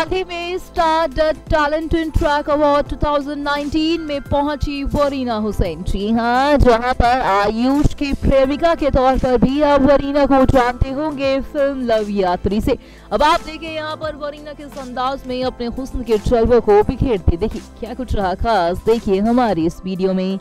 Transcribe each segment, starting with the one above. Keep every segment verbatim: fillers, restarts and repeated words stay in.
ही में star talent track award दो हज़ार उन्नीस में पहुंची वरीना हुसैन। जी हाँ, जहां पर आयुष की प्रेमिका के तौर पर भी आप वरीना को जानते होंगे फिल्म लव यात्री से। अब आप देखें यहाँ पर वरीना किस अंदाज में अपने हुस्न के जलवों को बिखेरती। देखिए क्या कुछ रहा खास, देखिए हमारी इस वीडियो में।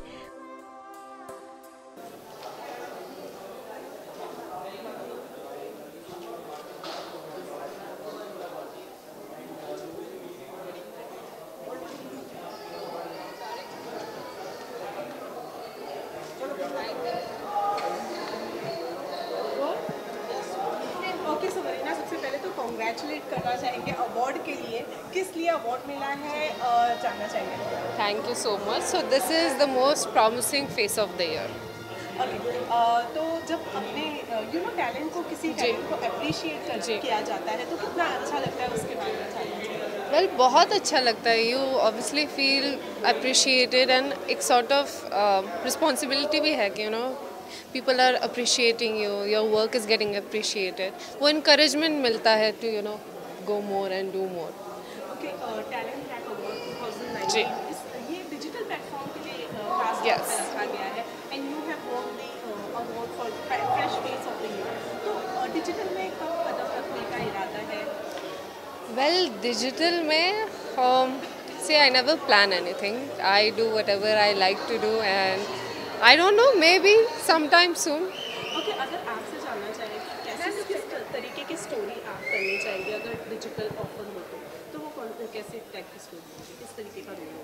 ओके सो वरीना, सबसे पहले तो कॉन्ग्रेचुलेट करना चाहेंगे अवार्ड के लिए। किस लिए अवार्ड मिला है uh, जानना चाहेंगे। Thank you so much. So this is the most promising phase of the year. Okay तो जब अपने यू नो टैलेंट को किसी टैलेंट को अप्रिशिएट किया जाता है तो कितना अच्छा लगता है, उसके बारे में जानना। Well, बहुत अच्छा लगता है। You obviously feel appreciated and एक sort of uh, responsibility भी है कि you know people are appreciating you, your work is getting appreciated. वो encouragement मिलता है to you know go more and do more. Okay talent track award दो हज़ार उन्नीस जी। इस ये डिजिटल प्लेटफॉर्म के लिए खास तौर Yes. पे रखा गया है and you have won the award for fresh face of the year. तो डिजिटल में कब कदम रखने का इरादा है? Well, digital में um, see I never plan anything. I do whatever I like to do and I don't know, maybe sometime soon. Okay अगर आपसे जानना चाहें कि कैसे किस तरीके की स्टोरी आप करनी चाहेंगे अगर डिजिटल ऑफर हो तो तो वो कौन कैसे टाइप की स्टोरी होगी, किस तरीके का रोल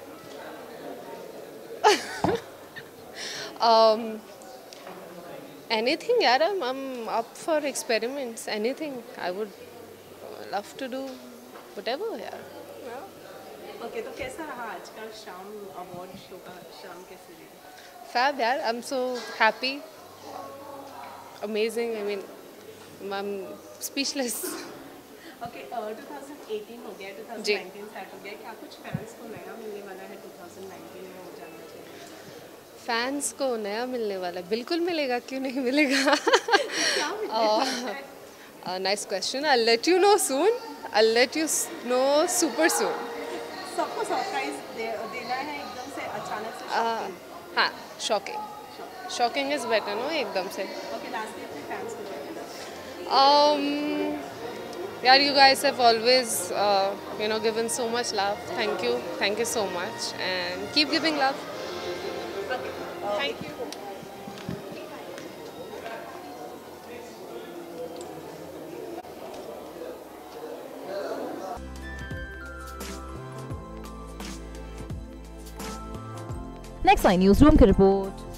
होगा? Um, anything, यार, I'm, I'm up for experiments. Anything, I would love to do whatever, यार. ओके तो कैसा रहा आज का शाम अवार्ड शो का शाम कैसे रही? Fab, यार. I'm so happy. Amazing. I mean, I'm speechless. Okay दो हज़ार अठारह हो गया, दो हज़ार जी। उन्नीस स्टार्ट हो गया, क्या कुछ फैंस को नया मिलने वाला है दो हज़ार उन्नीस में, वो जानना चाहिए। फैंस को नया मिलने वाला बिल्कुल मिलेगा, क्यों नहीं मिलेगा? क्या मिलने वाला है? uh, nice question. I'll let you know soon. I'll let you s- know super soon. सबको सरप्राइज दे, देना है एकदम से अचानक से Uh, shocking। हाँ, shocking. Shocking is better, no? एकदम से. ओके लास्ट में अपने फैंस को बताइए। Um, yeah, you guys have always, uh, you know, given so much love. Thank you, thank you so much, and keep giving love. Thank you. Next I news room की report.